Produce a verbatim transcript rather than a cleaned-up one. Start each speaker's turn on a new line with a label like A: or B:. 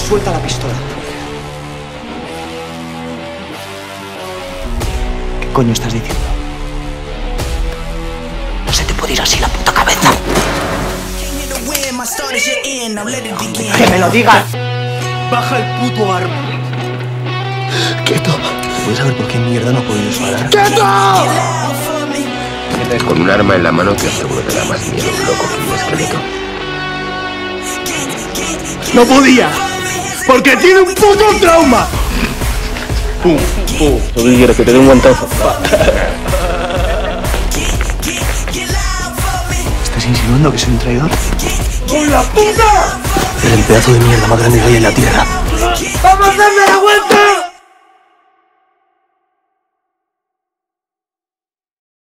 A: Suelta la pistola. ¿Qué coño estás diciendo? No se te puede ir así la puta cabeza. ¡Que me lo digas!
B: ¡Baja el puto arma!
A: ¡Quieto!
B: ¿Puedes saber por qué mierda no puedo disparar?
A: ¡Quieto!
C: Con un arma en la mano te aseguro que da más miedo un loco que un esqueleto.
B: ¡No podía! ¡Porque tiene un puto trauma!
C: ¡Pum! ¡Pum! ¿Tú qué quieres? ¿Que te dé un guantazo?
B: ¿Estás insinuando que soy un traidor?
A: ¡Con la puta!
B: Eres el pedazo de mierda más grande que hay en la tierra.
A: ¡Vamos a darle la vuelta!